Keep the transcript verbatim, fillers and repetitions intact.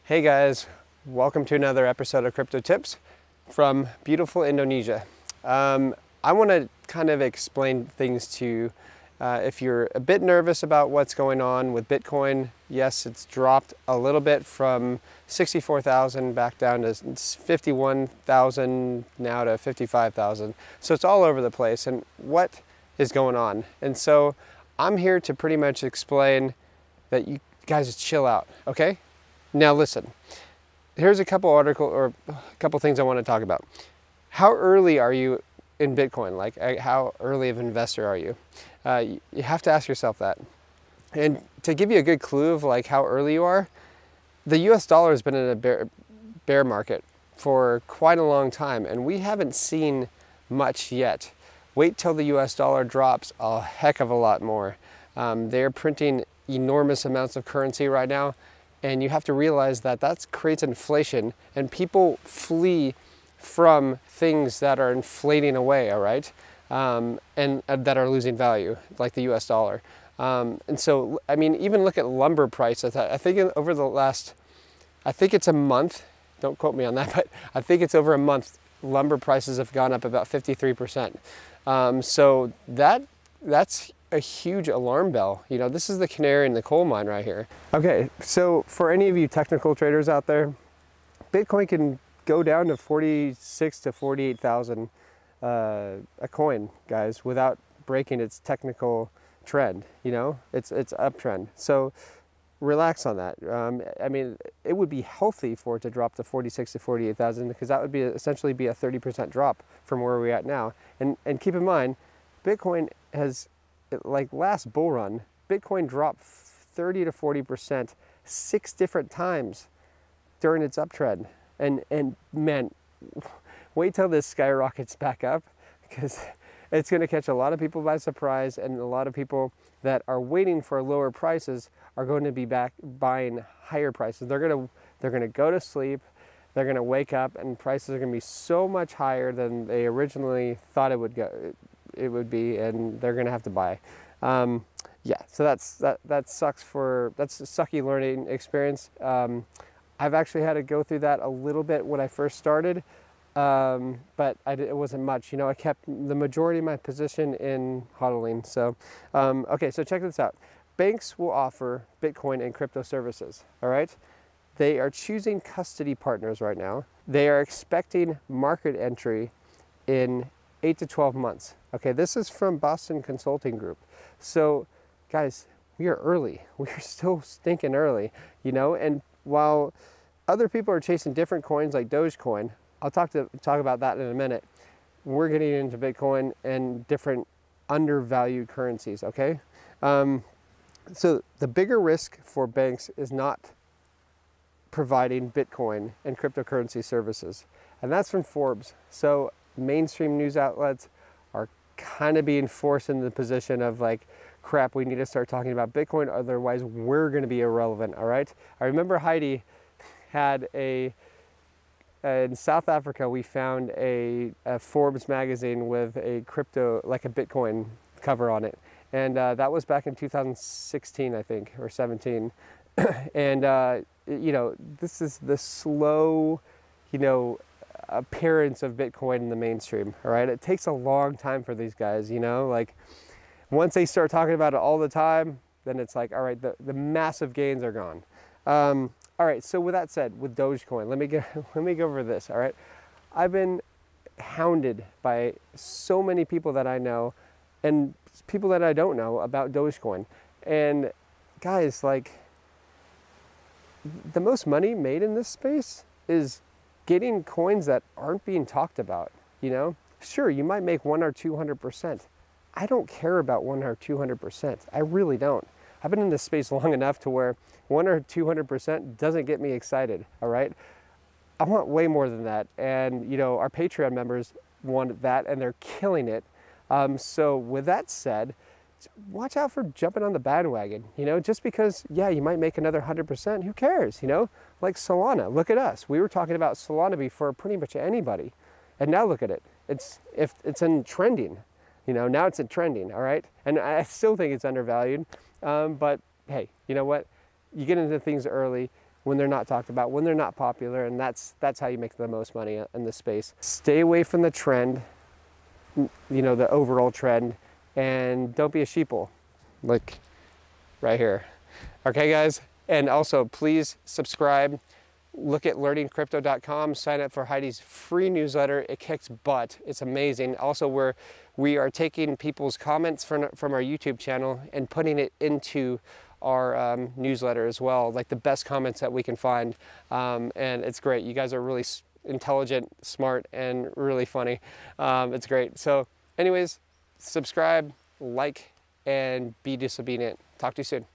Hey guys, welcome to another episode of Crypto Tips from beautiful Indonesia. Um, I want to kind of explain things to you. Uh, if you're a bit nervous about what's going on with Bitcoin, yes, it's dropped a little bit from sixty-four thousand back down to fifty-one thousand, now to fifty-five thousand. So it's all over the place. And what is going on? And so I'm here to pretty much explain that you guys just chill out, okay? Now listen, here's a couple article or a couple things I want to talk about. How early are you in Bitcoin? Like, how early of an investor are you? Uh, you have to ask yourself that. And to give you a good clue of like how early you are, the U S dollar has been in a bear, bear market for quite a long time, and we haven't seen much yet. Wait till the U S dollar drops a heck of a lot more. Um, they're printing enormous amounts of currency right now. And you have to realize that that creates inflation, and people flee from things that are inflating away, all right? Um, and uh, that are losing value, like the U S dollar. Um, and so, I mean, even look at lumber prices. I think over the last, I think it's a month, don't quote me on that, but I think it's over a month, lumber prices have gone up about fifty-three percent. Um, so that that's a huge alarm bell. You know, this is the canary in the coal mine right here. Okay, so for any of you technical traders out there, Bitcoin can go down to forty-six to forty-eight thousand uh, a coin, guys, without breaking its technical trend. You know, it's it's uptrend. So relax on that. Um, I mean, it would be healthy for it to drop to forty-six to forty-eight thousand, because that would be essentially be a thirty percent drop from where we're at now. And and keep in mind, Bitcoin has, like last bull run, Bitcoin dropped thirty to forty percent six different times during its uptrend. And, and man, wait till this skyrockets back up, because it's going to catch a lot of people by surprise, and a lot of people that are waiting for lower prices are going to be back buying higher prices. They're going to, they're going to go to sleep, they're going to wake up, and prices are going to be so much higher than they originally thought it would go. it would be, and they're gonna have to buy. Um, yeah, so that's that that sucks for that's a sucky learning experience. Um, I've actually had to go through that a little bit when I first started, um, but I did, it wasn't much. You know, I kept the majority of my position in hodling. So, um, okay, so check this out. Banks will offer Bitcoin and crypto services. All right, they are choosing custody partners right now. They are expecting market entry in eight to twelve months. Okay, this is from Boston Consulting Group. So guys, we are early. We're still stinking early, you know, and while other people are chasing different coins like Dogecoin, I'll talk to talk about that in a minute. We're getting into Bitcoin and different undervalued currencies, okay? Um, so the bigger risk for banks is not providing Bitcoin and cryptocurrency services. And that's from Forbes. So mainstream news outlets are kind of being forced in the position of like, crap, we need to start talking about Bitcoin, otherwise we're going to be irrelevant, all right? I remember Heidi had a, in South Africa, we found a, a Forbes magazine with a crypto, like a Bitcoin cover on it. And uh, that was back in two thousand sixteen, I think, or seventeen. And, uh, you know, this is the slow, you know, appearance of Bitcoin in the mainstream, all right? It takes a long time for these guys, you know, like once they start talking about it all the time, then it's like, all right, the, the massive gains are gone. Um, all right, so with that said, with Dogecoin, let me go, let me go over this, all right? I've been hounded by so many people that I know and people that I don't know about Dogecoin. And guys, like, the most money made in this space is getting coins that aren't being talked about, you know? Sure, you might make one or two hundred percent. I don't care about one or two hundred percent. I really don't. I've been in this space long enough to where one or two hundred percent doesn't get me excited, all right? I want way more than that. And, you know, our Patreon members want that, and they're killing it. Um, so with that said, watch out for jumping on the bandwagon, you know, just because, yeah, you might make another one hundred percent, who cares, you know? Like Solana, look at us. We were talking about Solana before pretty much anybody. And now look at it. It's, if it's in trending, you know, now it's in trending, all right? And I still think it's undervalued, um, but hey, you know what? You get into things early. when they're not talked about, when they're not popular, and that's that's how you make the most money in this space. Stay away from the trend, you know, the overall trend, and don't be a sheeple, like right here. Okay, guys, and also please subscribe. Look at learning crypto dot com, sign up for Heidi's free newsletter. It kicks butt, it's amazing. Also, we're, we are taking people's comments from, from our YouTube channel and putting it into our um, newsletter as well, like the best comments that we can find. Um, and it's great. You guys are really intelligent, smart, and really funny. Um, it's great. So anyways, subscribe, like, and be disobedient. Talk to you soon.